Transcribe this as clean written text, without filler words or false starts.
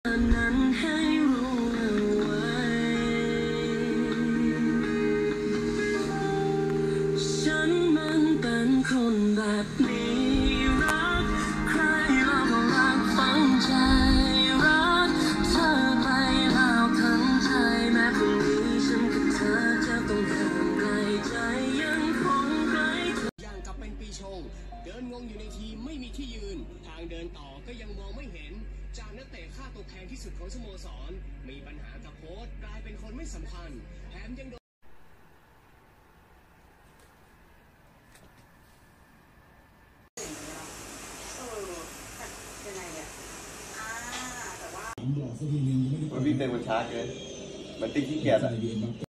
นั้นให้รู้เอาไว้ฉันมันเป็นคนแบบนี้รักใครเราก็รักฝังใจรักเธอไปแล้วทั้งใจแม้พรุ่งนี้ฉันกับเธอจะต้องเดินไกลใจยังคงไกลเธออย่างกับเป็นปีชงเดินงงอยู่ในทีมไม่มีที่ยืนทางเดินต่อก็ยังมองไม่เห็นจากนักเตะค่าตัวแพงที่สุดของสโมสรมีปัญหากับโค้ชกลายเป็นคนไม่สำคัญแถมยังโดนมันวิ่งเต็มบนช้าเกินมันติ๊กขี้เกียจอ่ะ